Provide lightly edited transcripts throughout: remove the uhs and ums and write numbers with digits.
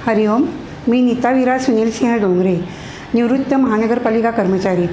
हरिओम. मी नीतावीरा सुनील सिंह डोंगरे, निवृत्त महानगरपालिका कर्मचारी.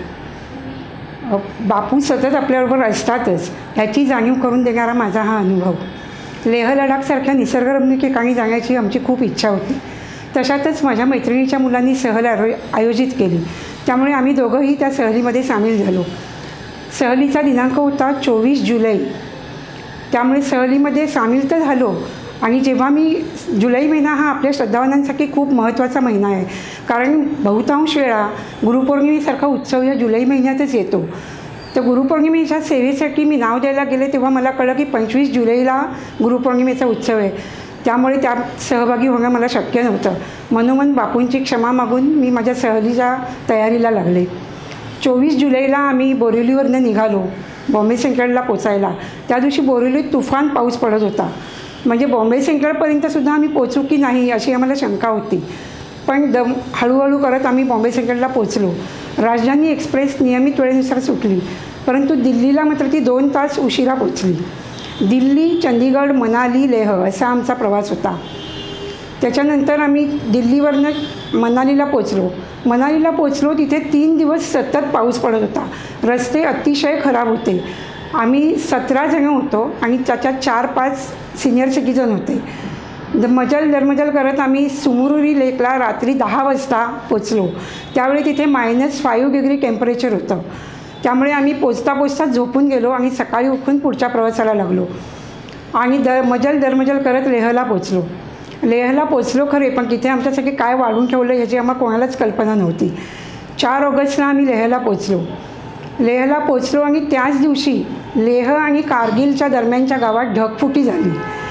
बापू सतत आपल्याबरोबर असतातच ह्याची जाणीव करून देणारा माझा हा अनुभव. लेह लडाखसारख्या निसर्गरम्य ठिकाणी जाण्याची आमची खूप इच्छा होती. तशातच माझ्या मैत्रिणीच्या मुलांनी सहल आयोजित केली, त्यामुळे आम्ही दोघंही त्या सहलीमध्ये सामील झालो. सहलीचा दिनांक होता 24 जुलै. त्यामुळे सहलीमध्ये सामील तर झालो. आणि जेव्हा मी जुलै महिना हा आपल्या श्रद्धावानांसाठी खूप महत्त्वाचा महिना आहे, कारण बहुतांश वेळा गुरुपौर्णिमेसारखा उत्सव या जुलै महिन्यातच येतो. तर गुरुपौर्णिमेच्या सेवेसाठी मी नाव द्यायला गेले तेव्हा मला कळलं की 25 जुलैला गुरुपौर्णिमेचा उत्सव आहे. त्यामुळे त्यात सहभागी होणं मला शक्य नव्हतं. मनोमन बापूंची क्षमा मागून मी माझ्या सहलीच्या तयारीला लागले. 24 जुलैला आम्ही बोरिवलीवरनं निघालो बॉम्बे सेंट्रलला पोचायला. त्या दिवशी बोरिवलीत तुफान पाऊस पडत होता. म्हणजे बॉम्बे सेंट्रलपर्यंतसुद्धा आम्ही पोचू की नाही अशी आम्हाला शंका होती. पण हळूहळू करत आम्ही बॉम्बे सेंट्रलला पोचलो. राजधानी एक्सप्रेस नियमित वेळेनुसार सुटली, परंतु दिल्लीला मात्र ती 2 तास उशिरा पोचली. दिल्ली, चंदीगड, मनाली, लेह असा आमचा प्रवास होता. त्याच्यानंतर आम्ही दिल्लीवरनं मनालीला पोचलो. तिथे 3 दिवस सतत पाऊस पडत होता. रस्ते अतिशय खराब होते. आम्ही 17 जण होतो आणि त्याच्यात 4-5 सिनियर सिटीजन होते. दरमजल करत आम्ही सुमुरुरी लेकला रात्री 10 वाजता पोचलो. त्यावेळी तिथे -5 डिग्री टेम्परेचर होतं. त्यामुळे आम्ही पोचता झोपून गेलो आणि सकाळी उठून पुढच्या प्रवासाला लागलो आणि दरमजल करत लेहला पोचलो खरे, पण तिथे आमच्यासाठी काय वाढून ठेवलं याची आम्हाला कोणालाच कल्पना नव्हती. 4 ऑगस्टला आम्ही लेहला पोचलो आणि त्याच दिवशी लेह आणि कारगिलच्या दरम्यानच्या गावात ढगफुटी झाली.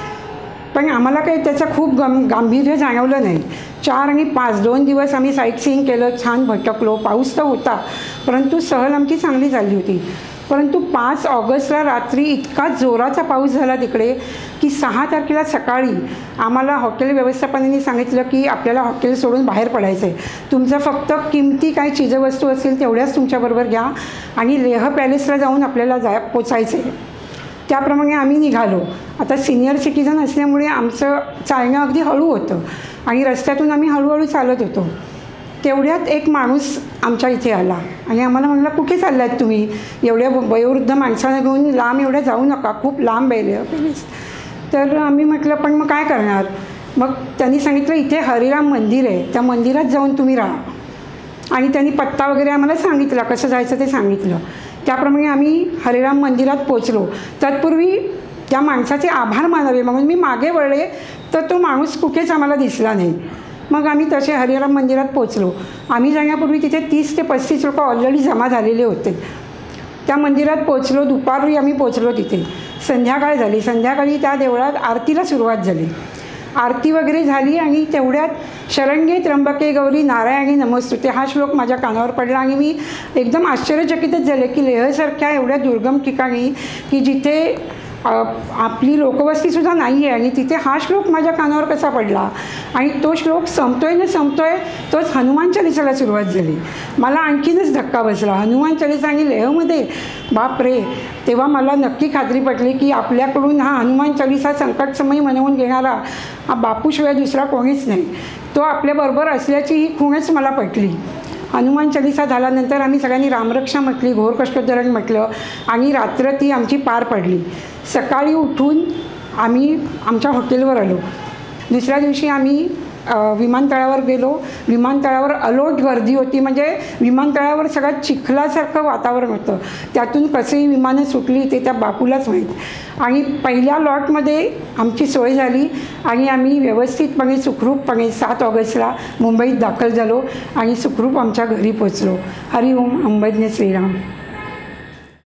पण आम्हाला काही त्याचं खूप गांभीर्य जाणवलं नाही. 4 आणि 5 2 दिवस आम्ही साईट सीइंग केलं, छान भटकलो. पाऊस तर होता, परंतु सहल आमची चांगली झाली होती. परंतु 5 ऑगस्टला रात्री इतका जोराचा पाऊस झाला तिकडे की 6 तारखेला सकाळी आम्हाला हॉटेल व्यवस्थापनाने सांगितलं की आपल्याला हॉटेल सोडून बाहेर पडायचं आहे. तुमचं फक्त किमती काय चीजवस्तू असतील तेवढ्याच तुमच्याबरोबर घ्या आणि लेह पॅलेसला जाऊन आपल्याला पोचायचं आहे. त्याप्रमाणे आम्ही निघालो. आता सिनियर सिटीजन असल्यामुळे आमचं चालणं अगदी हळू होतं आणि रस्त्यातून आम्ही हळूहळू चालत होतो. तेवढ्यात एक माणूस आमच्या इथे आला आणि आम्हाला म्हटलं, कुठे चालला आहेत तुम्ही? एवढ्या वयोवृद्ध माणसांना घेऊन लांब एवढ्या जाऊ नका, खूप लांब आहे पॅलेस. तर आम्ही म्हटलं, पण मग काय करणार? मग त्यांनी सांगितलं, इथे हरिराम मंदिर आहे, त्या मंदिरात जाऊन तुम्ही राहा. आणि त्यांनी पत्ता वगैरे आम्हाला सांगितला, कसं जायचं ते सांगितलं. त्याप्रमाणे आम्ही हरिराम मंदिरात पोचलो. तत्पूर्वी त्या माणसाचे आभार मानावे म्हणून मी मागे वळले, तर तो माणूस कुठेच आम्हाला दिसला नाही. मग आम्ही तसे हरिराम मंदिरात पोचलो. आम्ही जाण्यापूर्वी तिथे 30 ते 35 लोक ऑलरेडी जमा झालेले होते. त्या मंदिरात पोचलो. दुपारी आम्ही पोचलो तिथे. संध्याकाळ झाली. संध्याकाळी त्या देवळात आरतीला सुरुवात झाली. आरती वगैरे झाली आणि तेवढ्यात शरण्ये त्र्यंबके गौरी नारायणी नमोस्तुते हा श्लोक माझ्या कानावर पडला आणि मी एकदम आश्चर्यचकितच झाले की लेहसारख्या एवढ्या दुर्गम ठिकाणी की जिथे आपली लोकवस्तीसुद्धा नाही आहे आणि तिथे हा श्लोक माझ्या कानावर कसा पडला. आणि तो श्लोक संपतोय तोच हनुमान चालीसाला सुरुवात झाली. मला आणखीनच धक्का बसला. हनुमान चालीसा आणि लेहमध्ये बापरे. तेव्हा मला नक्की खात्री पटली की आपल्याकडून हा हनुमान चालीसा संकटसमयी म्हणवून घेणारा हा बापूशिवाय दुसरा कोणीच नाही. तो आपल्याबरोबर असल्याची ही खूणच मला पटली. हनुमान चालीसा झाल्यानंतर आम्ही सगळ्यांनी रामरक्षा म्हटली, घोर कष्टोद्धरण म्हटलं आणि रात्र ती आमची पार पडली. सकाळी उठून आम्ही आमच्या हॉटेलवर आलो. दुसऱ्या दिवशी आम्ही विमानतळावर गेलो. विमानतळावर अलोट गर्दी होती. म्हणजे विमानतळावर सगळ्यात चिखलासारखं वातावरण होतं. त्यातून कसेही विमानं सुटली ते त्या बापूलाच माहीत. आणि पहिल्या लॉटमध्ये आमची सोय झाली आणि आम्ही व्यवस्थितपणे सुखरूपपणे 7 ऑगस्टला मुंबईत दाखल झालो आणि सुखरूप आमच्या घरी पोचलो. हरिओम. अंबज्ञ श्रीराम.